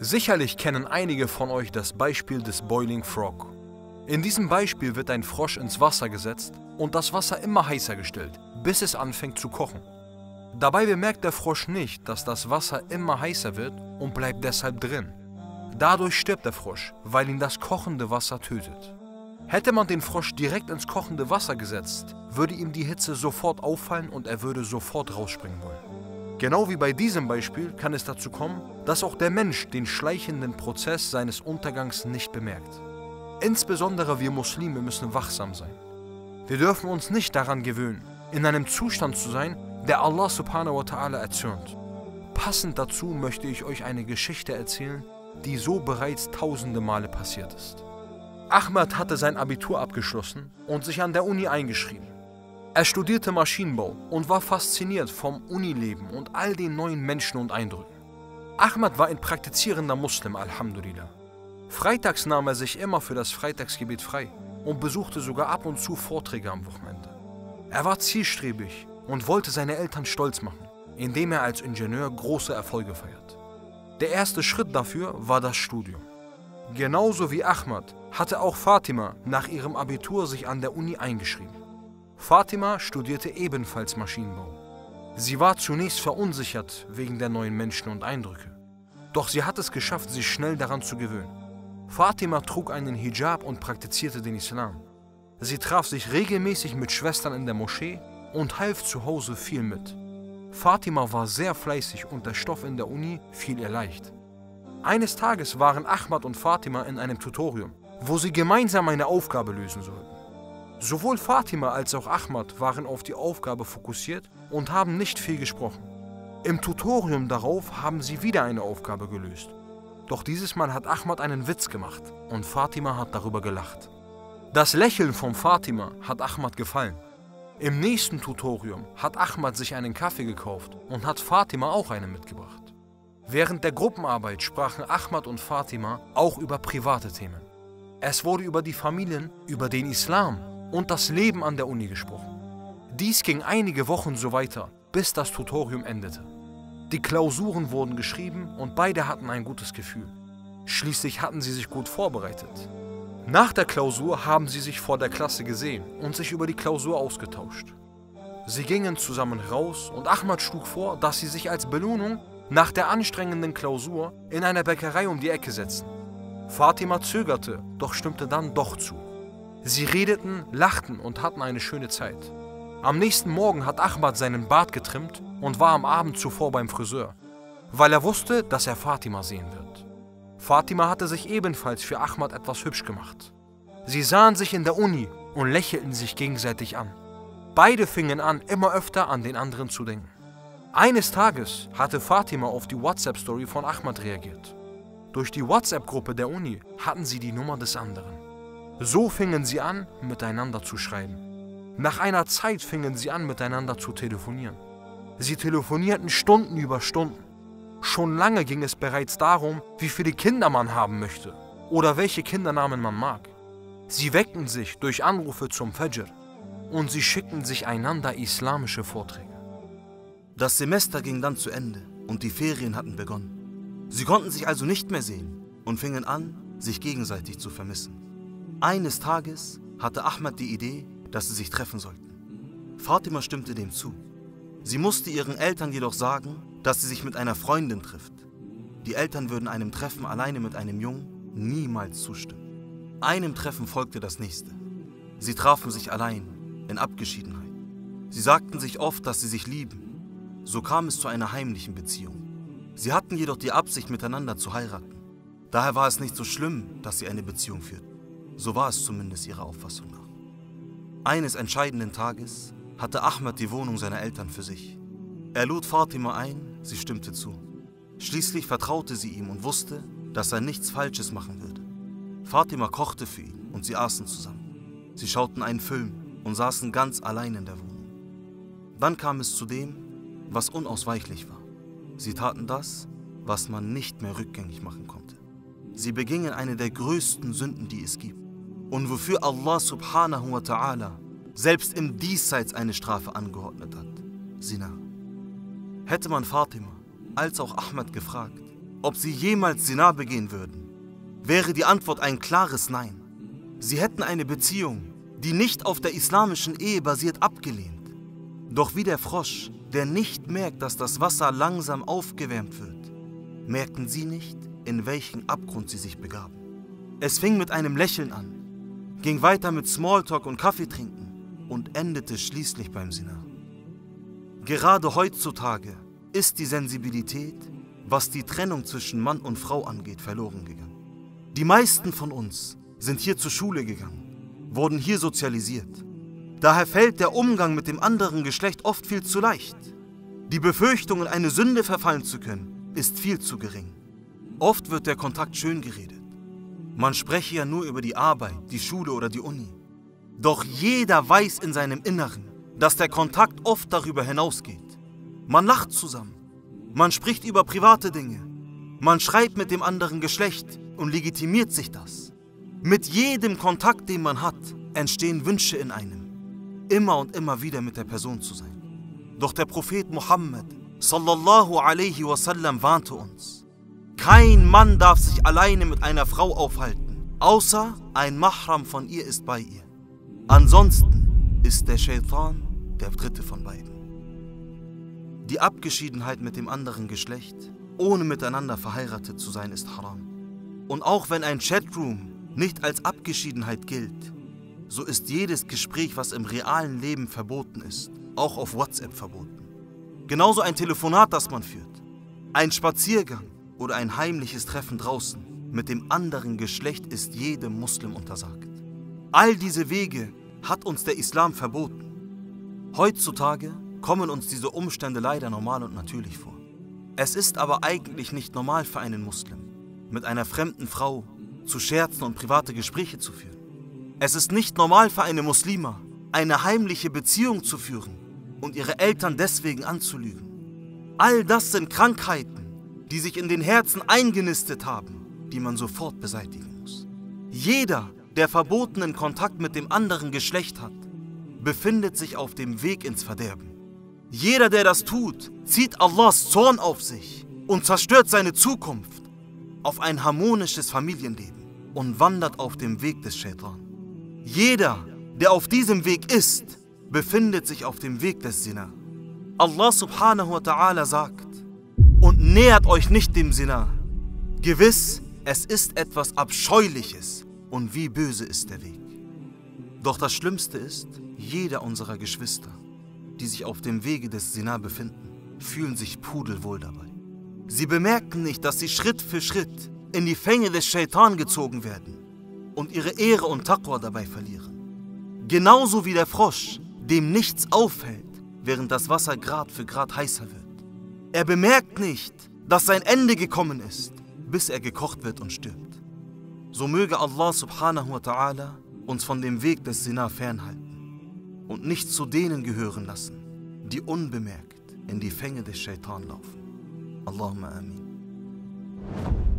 Sicherlich kennen einige von euch das Beispiel des Boiling Frog. In diesem Beispiel wird ein Frosch ins Wasser gesetzt und das Wasser immer heißer gestellt, bis es anfängt zu kochen. Dabei bemerkt der Frosch nicht, dass das Wasser immer heißer wird und bleibt deshalb drin. Dadurch stirbt der Frosch, weil ihn das kochende Wasser tötet. Hätte man den Frosch direkt ins kochende Wasser gesetzt, würde ihm die Hitze sofort auffallen und er würde sofort rausspringen wollen. Genau wie bei diesem Beispiel kann es dazu kommen, dass auch der Mensch den schleichenden Prozess seines Untergangs nicht bemerkt. Insbesondere wir Muslime müssen wachsam sein. Wir dürfen uns nicht daran gewöhnen, in einem Zustand zu sein, der Allah subhanahu wa ta'ala erzürnt. Passend dazu möchte ich euch eine Geschichte erzählen, die so bereits tausende Male passiert ist. Ahmad hatte sein Abitur abgeschlossen und sich an der Uni eingeschrieben. Er studierte Maschinenbau und war fasziniert vom Unileben und all den neuen Menschen und Eindrücken. Ahmad war ein praktizierender Muslim, Alhamdulillah. Freitags nahm er sich immer für das Freitagsgebet frei und besuchte sogar ab und zu Vorträge am Wochenende. Er war zielstrebig und wollte seine Eltern stolz machen, indem er als Ingenieur große Erfolge feiert. Der erste Schritt dafür war das Studium. Genauso wie Ahmad hatte auch Fatima nach ihrem Abitur sich an der Uni eingeschrieben. Fatima studierte ebenfalls Maschinenbau. Sie war zunächst verunsichert wegen der neuen Menschen und Eindrücke. Doch sie hat es geschafft, sich schnell daran zu gewöhnen. Fatima trug einen Hijab und praktizierte den Islam. Sie traf sich regelmäßig mit Schwestern in der Moschee und half zu Hause viel mit. Fatima war sehr fleißig und der Stoff in der Uni fiel ihr leicht. Eines Tages waren Ahmad und Fatima in einem Tutorium, wo sie gemeinsam eine Aufgabe lösen sollten. Sowohl Fatima als auch Ahmad waren auf die Aufgabe fokussiert und haben nicht viel gesprochen. Im Tutorium darauf haben sie wieder eine Aufgabe gelöst. Doch dieses Mal hat Ahmad einen Witz gemacht und Fatima hat darüber gelacht. Das Lächeln von Fatima hat Ahmad gefallen. Im nächsten Tutorium hat Ahmad sich einen Kaffee gekauft und hat Fatima auch einen mitgebracht. Während der Gruppenarbeit sprachen Ahmad und Fatima auch über private Themen. Es wurde über die Familien, über den Islam und das Leben an der Uni gesprochen. Dies ging einige Wochen so weiter, bis das Tutorium endete. Die Klausuren wurden geschrieben und beide hatten ein gutes Gefühl. Schließlich hatten sie sich gut vorbereitet. Nach der Klausur haben sie sich vor der Klasse gesehen und sich über die Klausur ausgetauscht. Sie gingen zusammen raus und Ahmad schlug vor, dass sie sich als Belohnung nach der anstrengenden Klausur in einer Bäckerei um die Ecke setzen. Fatima zögerte, doch stimmte dann doch zu. Sie redeten, lachten und hatten eine schöne Zeit. Am nächsten Morgen hat Ahmad seinen Bart getrimmt und war am Abend zuvor beim Friseur, weil er wusste, dass er Fatima sehen wird. Fatima hatte sich ebenfalls für Ahmad etwas hübsch gemacht. Sie sahen sich in der Uni und lächelten sich gegenseitig an. Beide fingen an, immer öfter an den anderen zu denken. Eines Tages hatte Fatima auf die WhatsApp-Story von Ahmad reagiert. Durch die WhatsApp-Gruppe der Uni hatten sie die Nummer des anderen. So fingen sie an, miteinander zu schreiben. Nach einer Zeit fingen sie an, miteinander zu telefonieren. Sie telefonierten Stunden über Stunden. Schon lange ging es bereits darum, wie viele Kinder man haben möchte oder welche Kindernamen man mag. Sie weckten sich durch Anrufe zum Fajr und sie schickten sich einander islamische Vorträge. Das Semester ging dann zu Ende und die Ferien hatten begonnen. Sie konnten sich also nicht mehr sehen und fingen an, sich gegenseitig zu vermissen. Eines Tages hatte Ahmad die Idee, dass sie sich treffen sollten. Fatima stimmte dem zu. Sie musste ihren Eltern jedoch sagen, dass sie sich mit einer Freundin trifft. Die Eltern würden einem Treffen alleine mit einem Jungen niemals zustimmen. Einem Treffen folgte das nächste. Sie trafen sich allein, in Abgeschiedenheit. Sie sagten sich oft, dass sie sich lieben. So kam es zu einer heimlichen Beziehung. Sie hatten jedoch die Absicht, miteinander zu heiraten. Daher war es nicht so schlimm, dass sie eine Beziehung führten. So war es zumindest ihrer Auffassung nach. Eines entscheidenden Tages hatte Ahmad die Wohnung seiner Eltern für sich. Er lud Fatima ein, sie stimmte zu. Schließlich vertraute sie ihm und wusste, dass er nichts Falsches machen würde. Fatima kochte für ihn und sie aßen zusammen. Sie schauten einen Film und saßen ganz allein in der Wohnung. Dann kam es zu dem, was unausweichlich war. Sie taten das, was man nicht mehr rückgängig machen konnte. Sie begingen eine der größten Sünden, die es gibt. Und wofür Allah subhanahu wa ta'ala selbst im Diesseits eine Strafe angeordnet hat. Zina. Hätte man Fatima als auch Ahmad gefragt, ob sie jemals Zina begehen würden, wäre die Antwort ein klares Nein. Sie hätten eine Beziehung, die nicht auf der islamischen Ehe basiert, abgelehnt. Doch wie der Frosch, der nicht merkt, dass das Wasser langsam aufgewärmt wird, merkten sie nicht, in welchen Abgrund sie sich begaben. Es fing mit einem Lächeln an, ging weiter mit Smalltalk und Kaffee trinken und endete schließlich beim Zina. Gerade heutzutage ist die Sensibilität, was die Trennung zwischen Mann und Frau angeht, verloren gegangen. Die meisten von uns sind hier zur Schule gegangen, wurden hier sozialisiert. Daher fällt der Umgang mit dem anderen Geschlecht oft viel zu leicht. Die Befürchtung, in eine Sünde verfallen zu können, ist viel zu gering. Oft wird der Kontakt schön geredet. Man spreche ja nur über die Arbeit, die Schule oder die Uni. Doch jeder weiß in seinem Inneren, dass der Kontakt oft darüber hinausgeht. Man lacht zusammen, man spricht über private Dinge, man schreibt mit dem anderen Geschlecht und legitimiert sich das. Mit jedem Kontakt, den man hat, entstehen Wünsche in einem, immer und immer wieder mit der Person zu sein. Doch der Prophet Muhammad sallallahu alaihi wasallam warnte uns: Kein Mann darf sich alleine mit einer Frau aufhalten, außer ein Mahram von ihr ist bei ihr. Ansonsten ist der Shaitan der dritte von beiden. Die Abgeschiedenheit mit dem anderen Geschlecht, ohne miteinander verheiratet zu sein, ist haram. Und auch wenn ein Chatroom nicht als Abgeschiedenheit gilt, so ist jedes Gespräch, was im realen Leben verboten ist, auch auf WhatsApp verboten. Genauso ein Telefonat, das man führt, ein Spaziergang oder ein heimliches Treffen draußen mit dem anderen Geschlecht ist jedem Muslim untersagt. All diese Wege hat uns der Islam verboten. Heutzutage kommen uns diese Umstände leider normal und natürlich vor. Es ist aber eigentlich nicht normal für einen Muslim, mit einer fremden Frau zu scherzen und private Gespräche zu führen. Es ist nicht normal für eine Muslima, eine heimliche Beziehung zu führen und ihre Eltern deswegen anzulügen. All das sind Krankheiten, die sich in den Herzen eingenistet haben, die man sofort beseitigen muss. Jeder, der verbotenen Kontakt mit dem anderen Geschlecht hat, befindet sich auf dem Weg ins Verderben. Jeder, der das tut, zieht Allahs Zorn auf sich und zerstört seine Zukunft auf ein harmonisches Familienleben und wandert auf dem Weg des Shaitan. Jeder, der auf diesem Weg ist, befindet sich auf dem Weg des Zina. Allah subhanahu wa ta'ala sagt: Und nähert euch nicht dem Zina. Gewiss, es ist etwas Abscheuliches und wie böse ist der Weg. Doch das Schlimmste ist, jeder unserer Geschwister, die sich auf dem Wege des Zina befinden, fühlen sich pudelwohl dabei. Sie bemerken nicht, dass sie Schritt für Schritt in die Fänge des Shaitan gezogen werden und ihre Ehre und Taqwa dabei verlieren. Genauso wie der Frosch, dem nichts auffällt, während das Wasser Grad für Grad heißer wird. Er bemerkt nicht, dass sein Ende gekommen ist, bis er gekocht wird und stirbt. So möge Allah subhanahu wa ta'ala uns von dem Weg des Zina fernhalten und nicht zu denen gehören lassen, die unbemerkt in die Fänge des Shaitan laufen. Allahumma amin.